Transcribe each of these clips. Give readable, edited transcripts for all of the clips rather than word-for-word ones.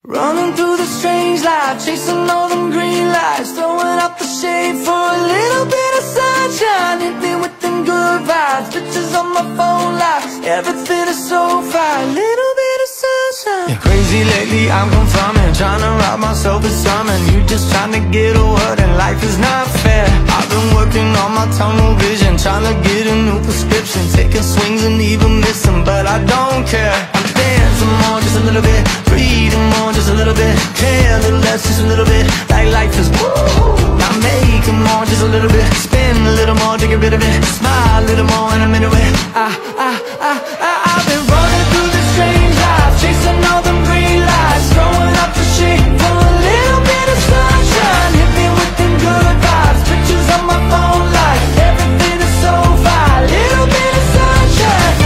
Running through the strange life, chasing all them green lights, throwing up the shade for a little bit of sunshine. Hit me with them good vibes, pictures on my phone lights, everything is so fine, little bit of sunshine. You're crazy lately, I'm confirming, trying to rob myself of something. You just trying to get a word and life is not fair. I've been working on my tunnel vision, trying to get a new prescription, taking swings and even missing, but I don't care. I'm dancing more, just a little bit, breathing more, just a little bit, care a little less, just a little bit, like life is woo. I'm making more, just a little bit, spin a little more to get rid of it, smile a little more and I'm into it. I've been running through the strange life, chasing all them green lights, throwing up the shit for a little bit of sunshine. Hit me with them good vibes, pictures on my phone like everything is so fine, little bit of sunshine.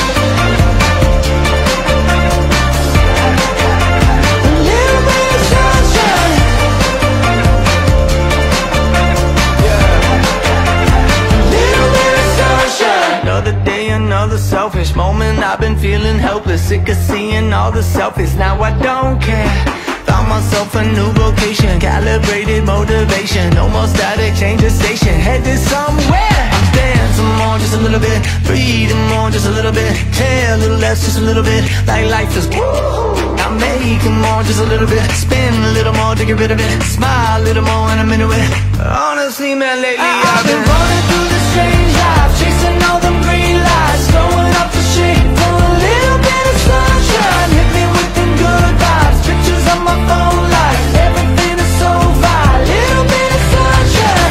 Another day, another selfish moment. I've been feeling helpless, sick of seeing all the selfies. Now I don't care. Found myself a new vocation, calibrated motivation. No more static, change the station, headed somewhere. I'm dancing more, just a little bit, breathing more, just a little bit, care a little less, just a little bit, like life is woo. I'm making more, just a little bit, spin a little more to get rid of it, smile a little more and I'm into it. Honestly, man, lately I've been running through the strange life, chasing all them green lights, throwing up the shit for a little bit of sunshine. Hit me with them good vibes, pictures on my phone like everything is so fine, little bit of sunshine.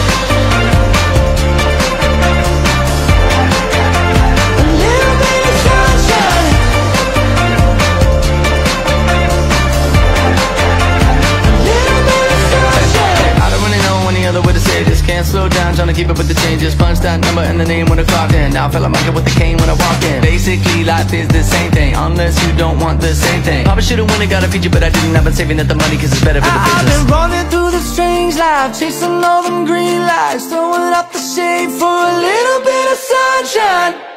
A little bit of sunshine. A little bit of sunshine. I don't really know any other way to say this. Can't slow down, trying to keep up with the changes. Punch that number and the name when I clocked in. Now I feel like I'm with the cane when I walk in. Basically, life is the same thing, unless you don't want the same thing. Probably should've won and got a feature, but I didn't. I've been saving up the money cause it's better for the business. I've been running through the strange life, chasing all them green lights, throwing up the shade for a little bit of sunshine.